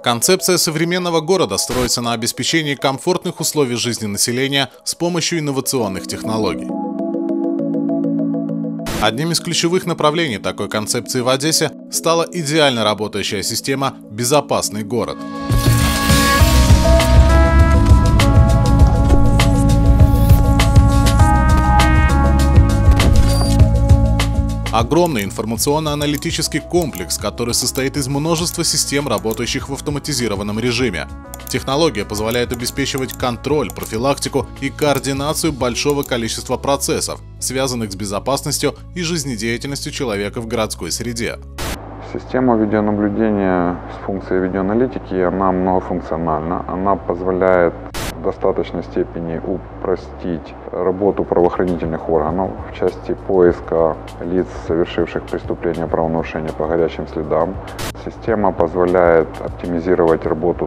Концепция современного города строится на обеспечении комфортных условий жизни населения с помощью инновационных технологий. Одним из ключевых направлений такой концепции в Одессе стала идеально работающая система «Безопасный город». Огромный информационно-аналитический комплекс, который состоит из множества систем, работающих в автоматизированном режиме. Технология позволяет обеспечивать контроль, профилактику и координацию большого количества процессов, связанных с безопасностью и жизнедеятельностью человека в городской среде. Система видеонаблюдения с функцией видеоаналитики, она многофункциональна. Она позволяет в достаточной степени упростить работу правоохранительных органов в части поиска лиц, совершивших преступления правонарушения по горячим следам. Система позволяет оптимизировать работу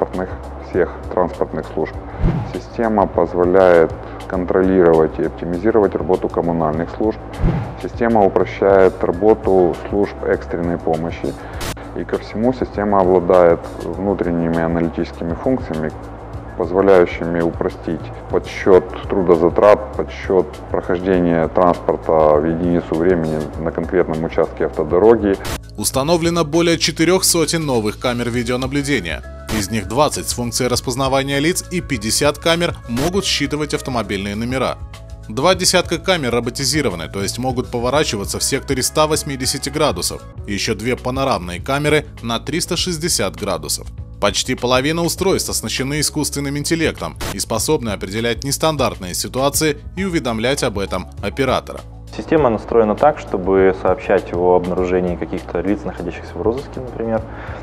всех транспортных служб. Система позволяет контролировать и оптимизировать работу коммунальных служб. Система упрощает работу служб экстренной помощи. И ко всему система обладает внутренними аналитическими функциями, позволяющими упростить подсчет трудозатрат, подсчет прохождения транспорта в единицу времени на конкретном участке автодороги. Установлено более 400 новых камер видеонаблюдения. Из них 20 с функцией распознавания лиц и 50 камер могут считывать автомобильные номера. 2 десятка камер роботизированы, то есть могут поворачиваться в секторе 180 градусов. И еще 2 панорамные камеры на 360 градусов. Почти половина устройств оснащены искусственным интеллектом и способны определять нестандартные ситуации и уведомлять об этом оператора. Система настроена так, чтобы сообщать о обнаружении каких-то лиц, находящихся в розыске, например,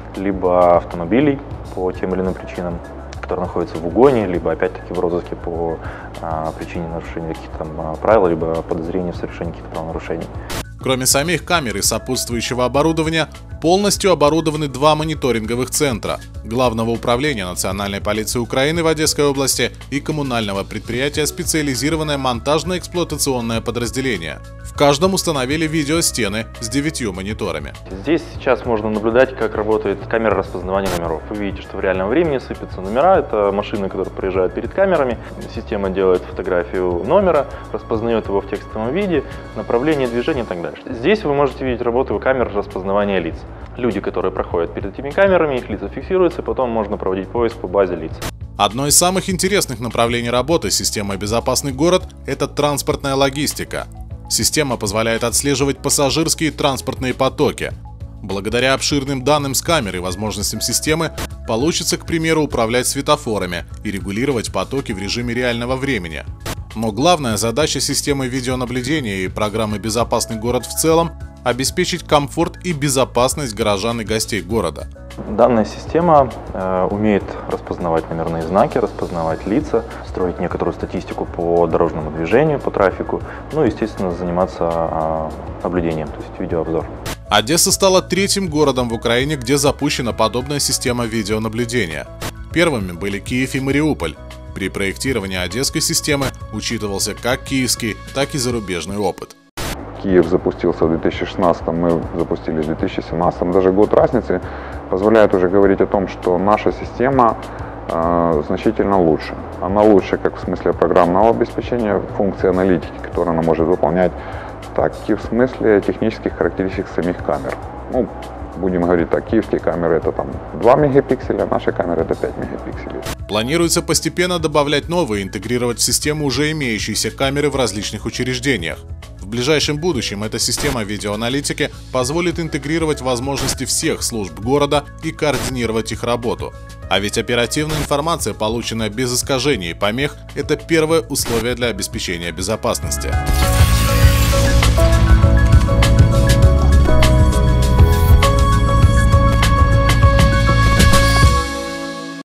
либо автомобилей по тем или иным причинам, которые находятся в угоне, либо опять-таки в розыске по причине нарушения каких-то правил, либо подозрения в совершении каких-то правонарушений. Кроме самих камер и сопутствующего оборудования, полностью оборудованы 2 мониторинговых центра – Главного управления Национальной полиции Украины в Одесской области и коммунального предприятия «Специализированное монтажно-эксплуатационное подразделение». В каждом установили видеостены с 9 мониторами. Здесь сейчас можно наблюдать, как работает камера распознавания номеров. Вы видите, что в реальном времени сыпятся номера. Это машины, которые проезжают перед камерами. Система делает фотографию номера, распознает его в текстовом виде, направление движения и так далее. Здесь вы можете видеть работу камер распознавания лиц. Люди, которые проходят перед этими камерами, их лица фиксируются, и потом можно проводить поиск по базе лиц. Одно из самых интересных направлений работы системы «Безопасный город» – это транспортная логистика. Система позволяет отслеживать пассажирские транспортные потоки. Благодаря обширным данным с камер и возможностям системы получится, к примеру, управлять светофорами и регулировать потоки в режиме реального времени. Но главная задача системы видеонаблюдения и программы «Безопасный город» в целом – обеспечить комфорт и безопасность горожан и гостей города. Данная система умеет распознавать номерные знаки, распознавать лица, строить некоторую статистику по дорожному движению, по трафику, ну и, естественно, заниматься наблюдением, то есть видеообзор. Одесса стала 3-м городом в Украине, где запущена подобная система видеонаблюдения. Первыми были Киев и Мариуполь. При проектировании одесской системы учитывался как киевский, так и зарубежный опыт. Киев запустился в 2016, мы запустились в 2017. Даже год разницы позволяет уже говорить о том, что наша система значительно лучше. Она лучше как в смысле программного обеспечения, функции аналитики, которые она может выполнять, так и в смысле технических характеристик самих камер. Ну, будем говорить так, киевские камеры это там 2 мегапикселя, наши камеры это 5 мегапикселей. Планируется постепенно добавлять новые, интегрировать в систему уже имеющиеся камеры в различных учреждениях. В ближайшем будущем эта система видеоаналитики позволит интегрировать возможности всех служб города и координировать их работу. А ведь оперативная информация, полученная без искажений и помех, это первое условие для обеспечения безопасности.